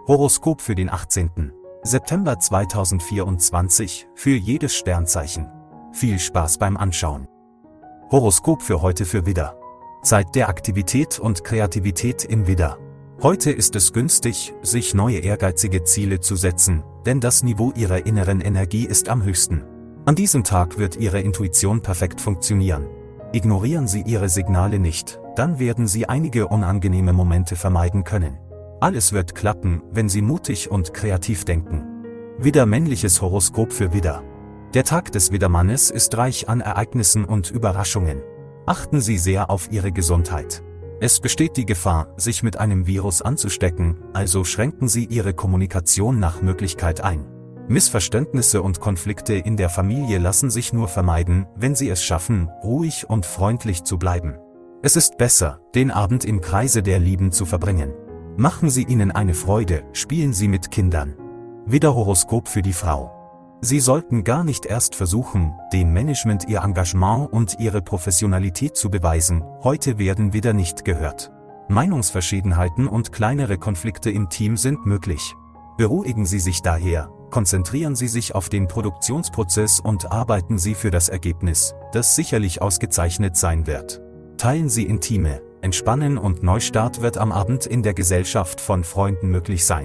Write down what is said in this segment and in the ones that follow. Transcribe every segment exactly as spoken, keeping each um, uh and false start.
Horoskop für den achtzehnten September zweitausendvierundzwanzig für jedes Sternzeichen. Viel Spaß beim Anschauen. Horoskop für heute für Widder. Zeit der Aktivität und Kreativität im Widder. Heute ist es günstig, sich neue ehrgeizige Ziele zu setzen, denn das Niveau Ihrer inneren Energie ist am höchsten. An diesem Tag wird Ihre Intuition perfekt funktionieren. Ignorieren Sie Ihre Signale nicht, dann werden Sie einige unangenehme Momente vermeiden können. Alles wird klappen, wenn Sie mutig und kreativ denken. Widder, männliches Horoskop für Widder. Der Tag des Widdermannes ist reich an Ereignissen und Überraschungen. Achten Sie sehr auf Ihre Gesundheit. Es besteht die Gefahr, sich mit einem Virus anzustecken, also schränken Sie Ihre Kommunikation nach Möglichkeit ein. Missverständnisse und Konflikte in der Familie lassen sich nur vermeiden, wenn Sie es schaffen, ruhig und freundlich zu bleiben. Es ist besser, den Abend im Kreise der Lieben zu verbringen. Machen Sie ihnen eine Freude, spielen Sie mit Kindern. Widder, Horoskop für die Frau. Sie sollten gar nicht erst versuchen, dem Management Ihr Engagement und Ihre Professionalität zu beweisen, heute werden Widder nicht gehört. Meinungsverschiedenheiten und kleinere Konflikte im Team sind möglich. Beruhigen Sie sich daher, konzentrieren Sie sich auf den Produktionsprozess und arbeiten Sie für das Ergebnis, das sicherlich ausgezeichnet sein wird. Teilen Sie Intime, Entspannen und Neustart wird am Abend in der Gesellschaft von Freunden möglich sein.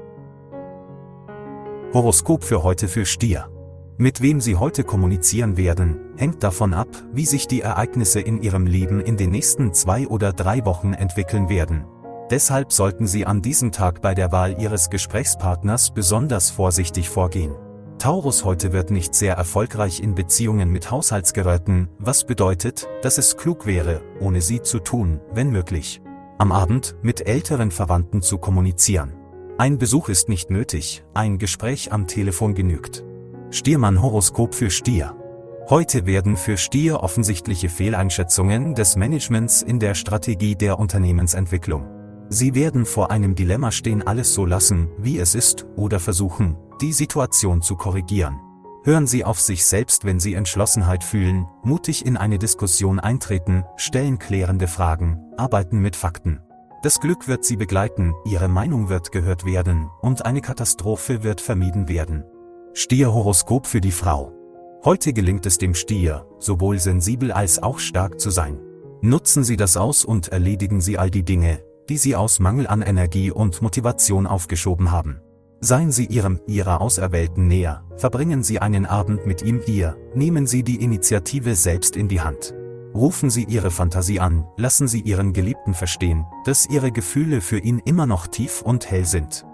Horoskop für heute für Stier. Mit wem Sie heute kommunizieren werden, hängt davon ab, wie sich die Ereignisse in Ihrem Leben in den nächsten zwei oder drei Wochen entwickeln werden. Deshalb sollten Sie an diesem Tag bei der Wahl Ihres Gesprächspartners besonders vorsichtig vorgehen. Taurus, heute wird nicht sehr erfolgreich in Beziehungen mit Haushaltsgeräten, was bedeutet, dass es klug wäre, ohne sie zu tun, wenn möglich. Am Abend mit älteren Verwandten zu kommunizieren. Ein Besuch ist nicht nötig, ein Gespräch am Telefon genügt. Stiermann, Horoskop für Stier. Heute werden für Stier offensichtliche Fehleinschätzungen des Managements in der Strategie der Unternehmensentwicklung. Sie werden vor einem Dilemma stehen, alles so lassen, wie es ist, oder versuchen, die Situation zu korrigieren. Hören Sie auf sich selbst, wenn Sie Entschlossenheit fühlen, mutig in eine Diskussion eintreten, stellen klärende Fragen, arbeiten mit Fakten. Das Glück wird Sie begleiten, Ihre Meinung wird gehört werden und eine Katastrophe wird vermieden werden. Stier, Horoskop für die Frau. Heute gelingt es dem Stier, sowohl sensibel als auch stark zu sein. Nutzen Sie das aus und erledigen Sie all die Dinge, die Sie aus Mangel an Energie und Motivation aufgeschoben haben. Seien Sie Ihrem, Ihrer Auserwählten näher, verbringen Sie einen Abend mit ihm hier, nehmen Sie die Initiative selbst in die Hand. Rufen Sie Ihre Fantasie an, lassen Sie Ihren Geliebten verstehen, dass Ihre Gefühle für ihn immer noch tief und hell sind.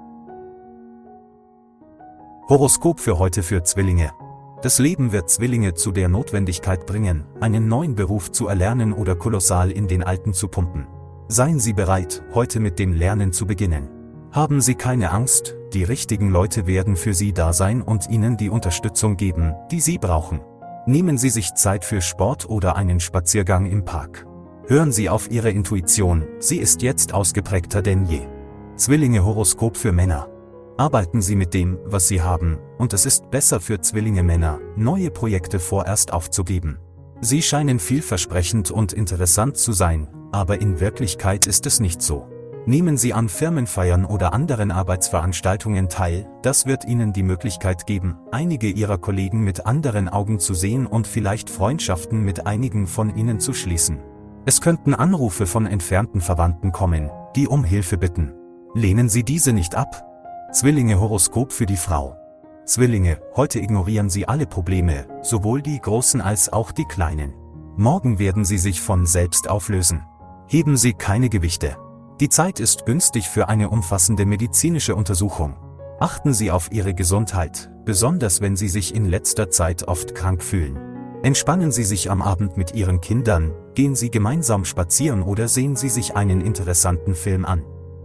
Horoskop für heute für Zwillinge. Das Leben wird Zwillinge zu der Notwendigkeit bringen, einen neuen Beruf zu erlernen oder kolossal in den alten zu pumpen. Seien Sie bereit, heute mit dem Lernen zu beginnen. Haben Sie keine Angst, die richtigen Leute werden für Sie da sein und Ihnen die Unterstützung geben, die Sie brauchen. Nehmen Sie sich Zeit für Sport oder einen Spaziergang im Park. Hören Sie auf Ihre Intuition, sie ist jetzt ausgeprägter denn je. Zwillinge, Horoskop für Männer. Arbeiten Sie mit dem, was Sie haben, und es ist besser für Zwillinge Männer, neue Projekte vorerst aufzugeben. Sie scheinen vielversprechend und interessant zu sein, aber in Wirklichkeit ist es nicht so. Nehmen Sie an Firmenfeiern oder anderen Arbeitsveranstaltungen teil, das wird Ihnen die Möglichkeit geben, einige Ihrer Kollegen mit anderen Augen zu sehen und vielleicht Freundschaften mit einigen von ihnen zu schließen. Es könnten Anrufe von entfernten Verwandten kommen, die um Hilfe bitten. Lehnen Sie diese nicht ab. Zwillinge, Horoskop für die Frau. Zwillinge, heute ignorieren Sie alle Probleme, sowohl die großen als auch die kleinen. Morgen werden sie sich von selbst auflösen. Heben Sie keine Gewichte. Die Zeit ist günstig für eine umfassende medizinische Untersuchung. Achten Sie auf Ihre Gesundheit, besonders wenn Sie sich in letzter Zeit oft krank fühlen. Entspannen Sie sich am Abend mit Ihren Kindern, gehen Sie gemeinsam spazieren oder sehen Sie sich einen interessanten Film an.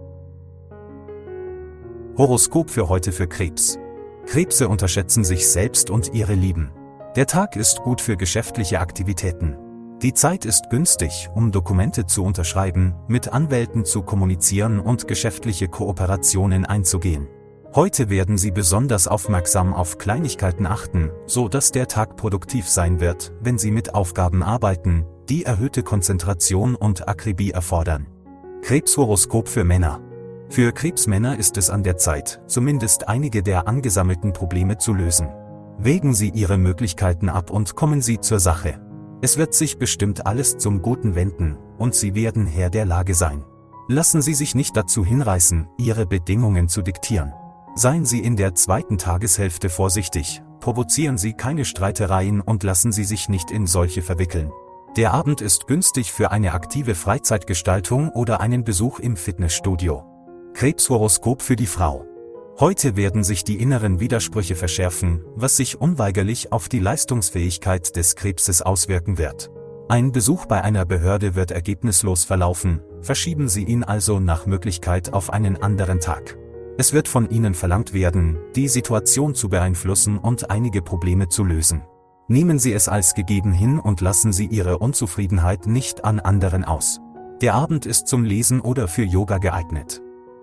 Horoskop für heute für Krebs. Krebse unterschätzen sich selbst und ihre Lieben. Der Tag ist gut für geschäftliche Aktivitäten. Die Zeit ist günstig, um Dokumente zu unterschreiben, mit Anwälten zu kommunizieren und geschäftliche Kooperationen einzugehen. Heute werden Sie besonders aufmerksam auf Kleinigkeiten achten, so dass der Tag produktiv sein wird, wenn Sie mit Aufgaben arbeiten, die erhöhte Konzentration und Akribie erfordern. Krebshoroskop für Männer. Für Krebsmänner ist es an der Zeit, zumindest einige der angesammelten Probleme zu lösen. Wägen Sie Ihre Möglichkeiten ab und kommen Sie zur Sache. Es wird sich bestimmt alles zum Guten wenden, und Sie werden Herr der Lage sein. Lassen Sie sich nicht dazu hinreißen, Ihre Bedingungen zu diktieren. Seien Sie in der zweiten Tageshälfte vorsichtig, provozieren Sie keine Streitereien und lassen Sie sich nicht in solche verwickeln. Der Abend ist günstig für eine aktive Freizeitgestaltung oder einen Besuch im Fitnessstudio. Krebshoroskop für die Frau. Heute werden sich die inneren Widersprüche verschärfen, was sich unweigerlich auf die Leistungsfähigkeit des Krebses auswirken wird. Ein Besuch bei einer Behörde wird ergebnislos verlaufen, verschieben Sie ihn also nach Möglichkeit auf einen anderen Tag. Es wird von Ihnen verlangt werden, die Situation zu beeinflussen und einige Probleme zu lösen. Nehmen Sie es als gegeben hin und lassen Sie Ihre Unzufriedenheit nicht an anderen aus. Der Abend ist zum Lesen oder für Yoga geeignet.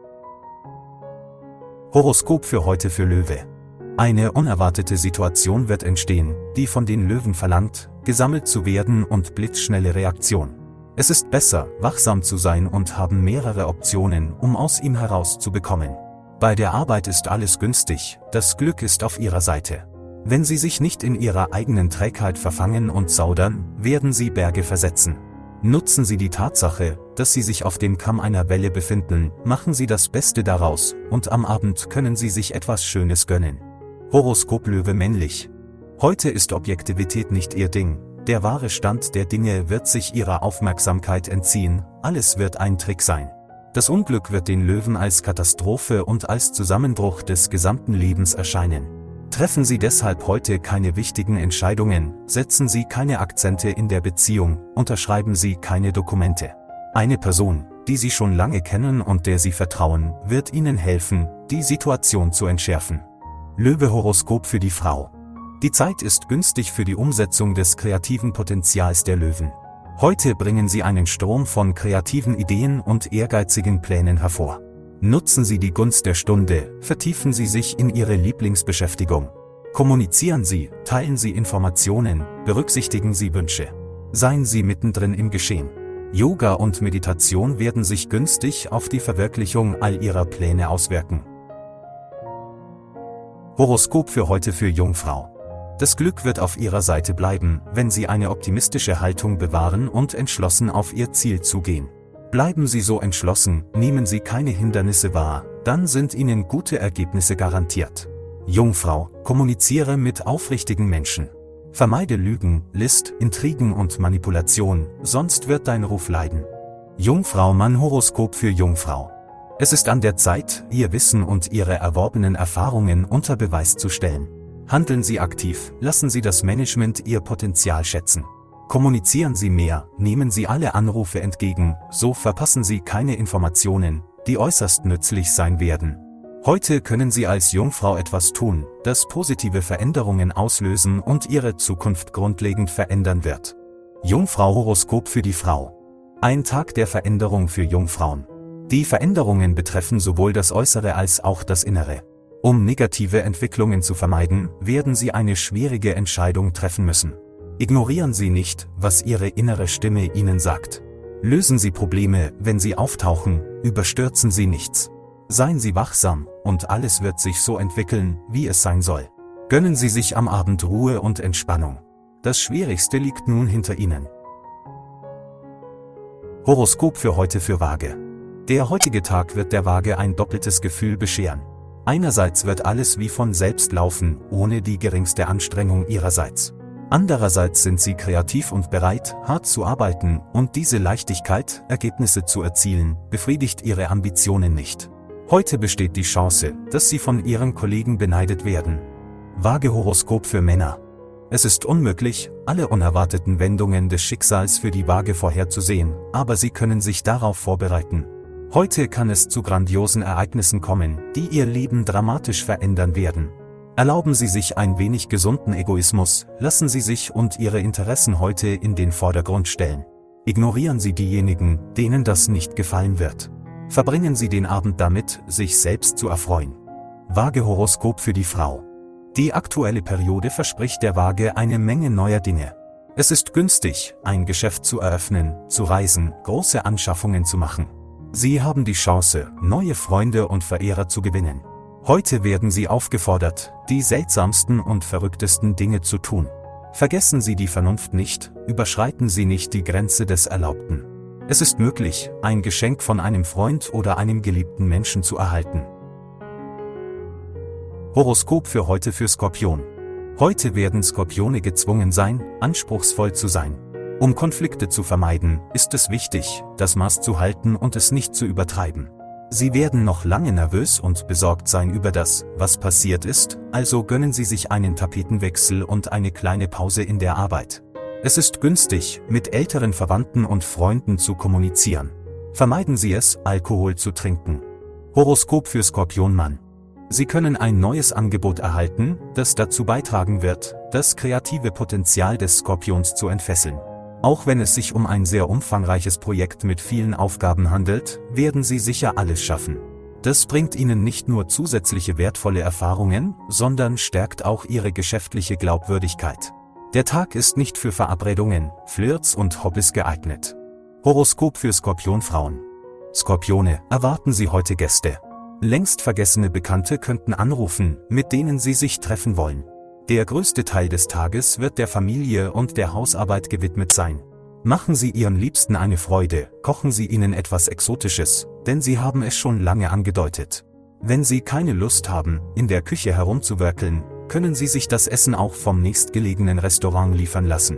Horoskop für heute für Löwe. Eine unerwartete Situation wird entstehen, die von den Löwen verlangt, gesammelt zu werden und blitzschnelle Reaktion. Es ist besser, wachsam zu sein und haben mehrere Optionen, um aus ihm herauszubekommen. Bei der Arbeit ist alles günstig, das Glück ist auf Ihrer Seite. Wenn Sie sich nicht in Ihrer eigenen Trägheit verfangen und zaudern, werden Sie Berge versetzen. Nutzen Sie die Tatsache, dass Sie sich auf dem Kamm einer Welle befinden, machen Sie das Beste daraus, und am Abend können Sie sich etwas Schönes gönnen. Horoskop Löwe männlich. Heute ist Objektivität nicht Ihr Ding, der wahre Stand der Dinge wird sich Ihrer Aufmerksamkeit entziehen, alles wird ein Trick sein. Das Unglück wird den Löwen als Katastrophe und als Zusammenbruch des gesamten Lebens erscheinen. Treffen Sie deshalb heute keine wichtigen Entscheidungen, setzen Sie keine Akzente in der Beziehung, unterschreiben Sie keine Dokumente. Eine Person, die Sie schon lange kennen und der Sie vertrauen, wird Ihnen helfen, die Situation zu entschärfen. Löwe-Horoskop für die Frau. Die Zeit ist günstig für die Umsetzung des kreativen Potenzials der Löwen. Heute bringen Sie einen Strom von kreativen Ideen und ehrgeizigen Plänen hervor. Nutzen Sie die Gunst der Stunde, vertiefen Sie sich in Ihre Lieblingsbeschäftigung. Kommunizieren Sie, teilen Sie Informationen, berücksichtigen Sie Wünsche. Seien Sie mittendrin im Geschehen. Yoga und Meditation werden sich günstig auf die Verwirklichung all Ihrer Pläne auswirken. Horoskop für heute für Jungfrau. Das Glück wird auf Ihrer Seite bleiben, wenn Sie eine optimistische Haltung bewahren und entschlossen auf Ihr Ziel zugehen. Bleiben Sie so entschlossen, nehmen Sie keine Hindernisse wahr, dann sind Ihnen gute Ergebnisse garantiert. Jungfrau, kommuniziere mit aufrichtigen Menschen. Vermeide Lügen, List, Intrigen und Manipulation, sonst wird dein Ruf leiden. Jungfrau Mann Horoskop für Jungfrau. Es ist an der Zeit, Ihr Wissen und Ihre erworbenen Erfahrungen unter Beweis zu stellen. Handeln Sie aktiv, lassen Sie das Management Ihr Potenzial schätzen. Kommunizieren Sie mehr, nehmen Sie alle Anrufe entgegen, so verpassen Sie keine Informationen, die äußerst nützlich sein werden. Heute können Sie als Jungfrau etwas tun, das positive Veränderungen auslösen und Ihre Zukunft grundlegend verändern wird. Jungfrau-Horoskop für die Frau. Ein Tag der Veränderung für Jungfrauen. Die Veränderungen betreffen sowohl das Äußere als auch das Innere. Um negative Entwicklungen zu vermeiden, werden Sie eine schwierige Entscheidung treffen müssen. Ignorieren Sie nicht, was Ihre innere Stimme Ihnen sagt. Lösen Sie Probleme, wenn sie auftauchen, überstürzen Sie nichts. Seien Sie wachsam, und alles wird sich so entwickeln, wie es sein soll. Gönnen Sie sich am Abend Ruhe und Entspannung. Das Schwierigste liegt nun hinter Ihnen. Horoskop für heute für Waage. Der heutige Tag wird der Waage ein doppeltes Gefühl bescheren. Einerseits wird alles wie von selbst laufen, ohne die geringste Anstrengung Ihrerseits. Andererseits sind Sie kreativ und bereit, hart zu arbeiten, und diese Leichtigkeit, Ergebnisse zu erzielen, befriedigt Ihre Ambitionen nicht. Heute besteht die Chance, dass Sie von Ihren Kollegen beneidet werden. Waage-Horoskop für Männer. Es ist unmöglich, alle unerwarteten Wendungen des Schicksals für die Waage vorherzusehen, aber Sie können sich darauf vorbereiten. Heute kann es zu grandiosen Ereignissen kommen, die Ihr Leben dramatisch verändern werden. Erlauben Sie sich ein wenig gesunden Egoismus, lassen Sie sich und Ihre Interessen heute in den Vordergrund stellen. Ignorieren Sie diejenigen, denen das nicht gefallen wird. Verbringen Sie den Abend damit, sich selbst zu erfreuen. Waage-Horoskop für die Frau. Die aktuelle Periode verspricht der Waage eine Menge neuer Dinge. Es ist günstig, ein Geschäft zu eröffnen, zu reisen, große Anschaffungen zu machen. Sie haben die Chance, neue Freunde und Verehrer zu gewinnen. Heute werden Sie aufgefordert, die seltsamsten und verrücktesten Dinge zu tun. Vergessen Sie die Vernunft nicht, überschreiten Sie nicht die Grenze des Erlaubten. Es ist möglich, ein Geschenk von einem Freund oder einem geliebten Menschen zu erhalten. Horoskop für heute für Skorpion. Heute werden Skorpione gezwungen sein, anspruchsvoll zu sein. Um Konflikte zu vermeiden, ist es wichtig, das Maß zu halten und es nicht zu übertreiben. Sie werden noch lange nervös und besorgt sein über das, was passiert ist, also gönnen Sie sich einen Tapetenwechsel und eine kleine Pause in der Arbeit. Es ist günstig, mit älteren Verwandten und Freunden zu kommunizieren. Vermeiden Sie es, Alkohol zu trinken. Horoskop für Skorpionmann. Sie können ein neues Angebot erhalten, das dazu beitragen wird, das kreative Potenzial des Skorpions zu entfesseln. Auch wenn es sich um ein sehr umfangreiches Projekt mit vielen Aufgaben handelt, werden Sie sicher alles schaffen. Das bringt Ihnen nicht nur zusätzliche wertvolle Erfahrungen, sondern stärkt auch Ihre geschäftliche Glaubwürdigkeit. Der Tag ist nicht für Verabredungen, Flirts und Hobbys geeignet. Horoskop für Skorpionfrauen. Skorpione, erwarten Sie heute Gäste. Längst vergessene Bekannte könnten anrufen, mit denen Sie sich treffen wollen. Der größte Teil des Tages wird der Familie und der Hausarbeit gewidmet sein. Machen Sie Ihren Liebsten eine Freude, kochen Sie ihnen etwas Exotisches, denn Sie haben es schon lange angedeutet. Wenn Sie keine Lust haben, in der Küche herumzuwerkeln, können Sie sich das Essen auch vom nächstgelegenen Restaurant liefern lassen.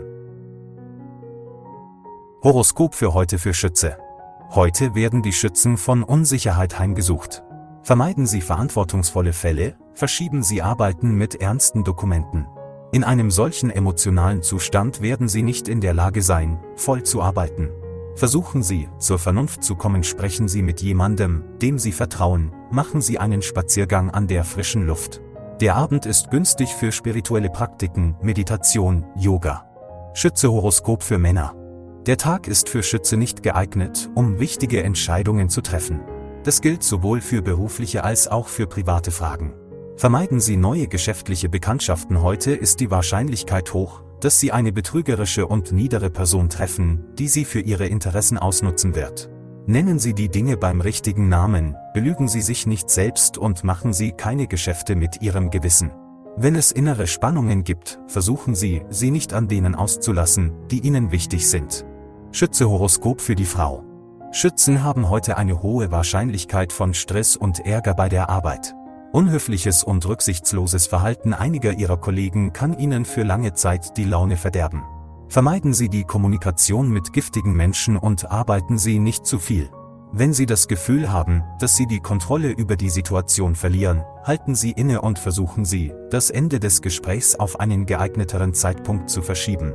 Horoskop für heute für Schütze. Heute werden die Schützen von Unsicherheit heimgesucht. Vermeiden Sie verantwortungsvolle Fälle, verschieben Sie Arbeiten mit ernsten Dokumenten. In einem solchen emotionalen Zustand werden Sie nicht in der Lage sein, voll zu arbeiten. Versuchen Sie, zur Vernunft zu kommen, sprechen Sie mit jemandem, dem Sie vertrauen, machen Sie einen Spaziergang an der frischen Luft. Der Abend ist günstig für spirituelle Praktiken, Meditation, Yoga. Schütze Horoskop für Männer. Der Tag ist für Schütze nicht geeignet, um wichtige Entscheidungen zu treffen. Das gilt sowohl für berufliche als auch für private Fragen. Vermeiden Sie neue geschäftliche Bekanntschaften. Heute ist die Wahrscheinlichkeit hoch, dass Sie eine betrügerische und niedere Person treffen, die Sie für Ihre Interessen ausnutzen wird. Nennen Sie die Dinge beim richtigen Namen, belügen Sie sich nicht selbst und machen Sie keine Geschäfte mit Ihrem Gewissen. Wenn es innere Spannungen gibt, versuchen Sie, sie nicht an denen auszulassen, die Ihnen wichtig sind. Schütze Horoskop für die Frau. Schützen haben heute eine hohe Wahrscheinlichkeit von Stress und Ärger bei der Arbeit. Unhöfliches und rücksichtsloses Verhalten einiger Ihrer Kollegen kann Ihnen für lange Zeit die Laune verderben. Vermeiden Sie die Kommunikation mit giftigen Menschen und arbeiten Sie nicht zu viel. Wenn Sie das Gefühl haben, dass Sie die Kontrolle über die Situation verlieren, halten Sie inne und versuchen Sie, das Ende des Gesprächs auf einen geeigneteren Zeitpunkt zu verschieben.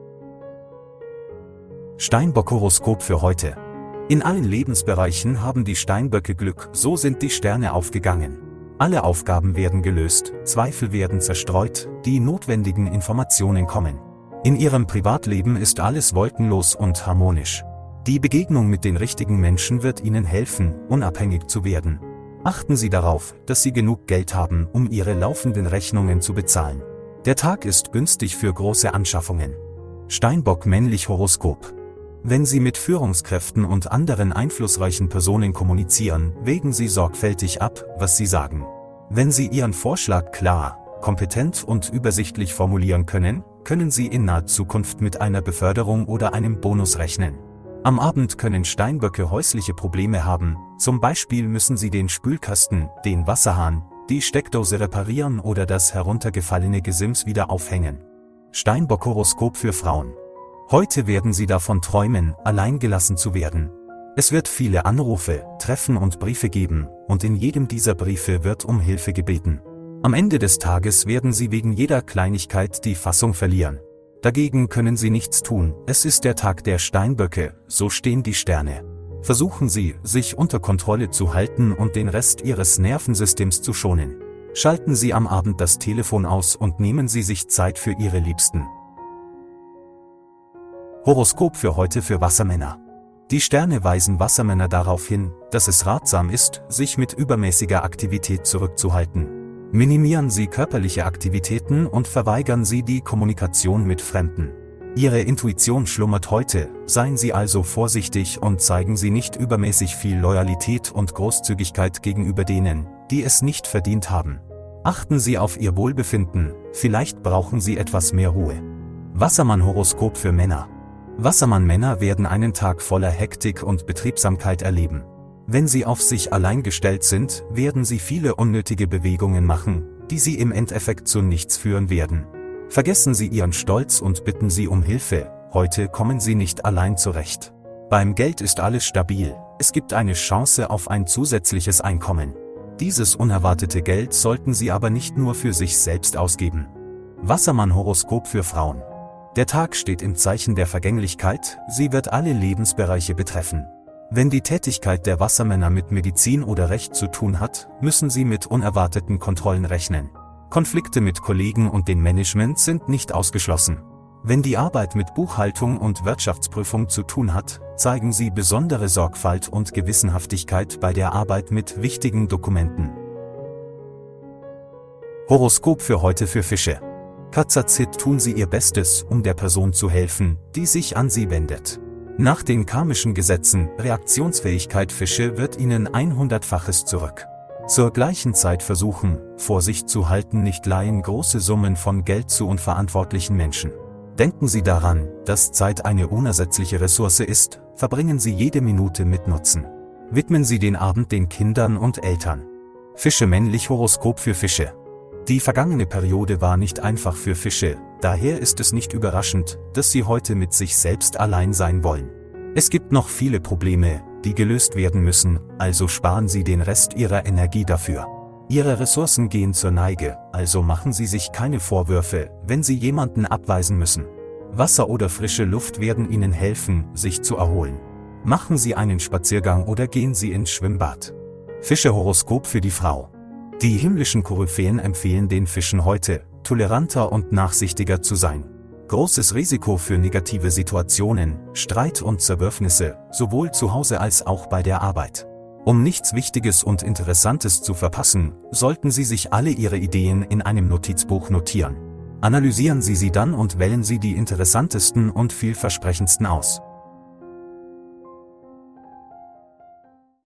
Steinbock-Horoskop für heute. In allen Lebensbereichen haben die Steinböcke Glück, so sind die Sterne aufgegangen. Alle Aufgaben werden gelöst, Zweifel werden zerstreut, die notwendigen Informationen kommen. In Ihrem Privatleben ist alles wolkenlos und harmonisch. Die Begegnung mit den richtigen Menschen wird Ihnen helfen, unabhängig zu werden. Achten Sie darauf, dass Sie genug Geld haben, um Ihre laufenden Rechnungen zu bezahlen. Der Tag ist günstig für große Anschaffungen. Steinbock männlich Horoskop. Wenn Sie mit Führungskräften und anderen einflussreichen Personen kommunizieren, wägen Sie sorgfältig ab, was Sie sagen. Wenn Sie Ihren Vorschlag klar, kompetent und übersichtlich formulieren können, können Sie in naher Zukunft mit einer Beförderung oder einem Bonus rechnen. Am Abend können Steinböcke häusliche Probleme haben, zum Beispiel müssen Sie den Spülkasten, den Wasserhahn, die Steckdose reparieren oder das heruntergefallene Gesims wieder aufhängen. Steinbock-Horoskop für Frauen. Heute werden Sie davon träumen, allein gelassen zu werden. Es wird viele Anrufe, Treffen und Briefe geben, und in jedem dieser Briefe wird um Hilfe gebeten. Am Ende des Tages werden Sie wegen jeder Kleinigkeit die Fassung verlieren. Dagegen können Sie nichts tun, es ist der Tag der Steinböcke, so stehen die Sterne. Versuchen Sie, sich unter Kontrolle zu halten und den Rest Ihres Nervensystems zu schonen. Schalten Sie am Abend das Telefon aus und nehmen Sie sich Zeit für Ihre Liebsten. Horoskop für heute für Wassermänner. Die Sterne weisen Wassermänner darauf hin, dass es ratsam ist, sich mit übermäßiger Aktivität zurückzuhalten. Minimieren Sie körperliche Aktivitäten und verweigern Sie die Kommunikation mit Fremden. Ihre Intuition schlummert heute, seien Sie also vorsichtig und zeigen Sie nicht übermäßig viel Loyalität und Großzügigkeit gegenüber denen, die es nicht verdient haben. Achten Sie auf Ihr Wohlbefinden, vielleicht brauchen Sie etwas mehr Ruhe. Wassermann-Horoskop für Männer. Wassermann-Männer werden einen Tag voller Hektik und Betriebsamkeit erleben. Wenn Sie auf sich allein gestellt sind, werden Sie viele unnötige Bewegungen machen, die Sie im Endeffekt zu nichts führen werden. Vergessen Sie Ihren Stolz und bitten Sie um Hilfe, heute kommen Sie nicht allein zurecht. Beim Geld ist alles stabil, es gibt eine Chance auf ein zusätzliches Einkommen. Dieses unerwartete Geld sollten Sie aber nicht nur für sich selbst ausgeben. Wassermann-Horoskop für Frauen. Der Tag steht im Zeichen der Vergänglichkeit, sie wird alle Lebensbereiche betreffen. Wenn die Tätigkeit der Wassermänner mit Medizin oder Recht zu tun hat, müssen sie mit unerwarteten Kontrollen rechnen. Konflikte mit Kollegen und dem Management sind nicht ausgeschlossen. Wenn die Arbeit mit Buchhaltung und Wirtschaftsprüfung zu tun hat, zeigen Sie besondere Sorgfalt und Gewissenhaftigkeit bei der Arbeit mit wichtigen Dokumenten. Horoskop für heute für Fische. Katzazit, tun Sie Ihr Bestes, um der Person zu helfen, die sich an Sie wendet. Nach den karmischen Gesetzen, Reaktionsfähigkeit Fische wird Ihnen hundertfaches zurück. Zur gleichen Zeit versuchen, Vorsicht zu halten, nicht leihen große Summen von Geld zu unverantwortlichen Menschen. Denken Sie daran, dass Zeit eine unersetzliche Ressource ist, verbringen Sie jede Minute mit Nutzen. Widmen Sie den Abend den Kindern und Eltern. Fische männlich Horoskop für Fische. Die vergangene Periode war nicht einfach für Fische, daher ist es nicht überraschend, dass Sie heute mit sich selbst allein sein wollen. Es gibt noch viele Probleme, die gelöst werden müssen, also sparen Sie den Rest Ihrer Energie dafür. Ihre Ressourcen gehen zur Neige, also machen Sie sich keine Vorwürfe, wenn Sie jemanden abweisen müssen. Wasser oder frische Luft werden Ihnen helfen, sich zu erholen. Machen Sie einen Spaziergang oder gehen Sie ins Schwimmbad. Fische-Horoskop für die Frau. Die himmlischen Koryphäen empfehlen den Fischen heute, toleranter und nachsichtiger zu sein. Großes Risiko für negative Situationen, Streit und Zerwürfnisse, sowohl zu Hause als auch bei der Arbeit. Um nichts Wichtiges und Interessantes zu verpassen, sollten Sie sich alle Ihre Ideen in einem Notizbuch notieren. Analysieren Sie sie dann und wählen Sie die interessantesten und vielversprechendsten aus.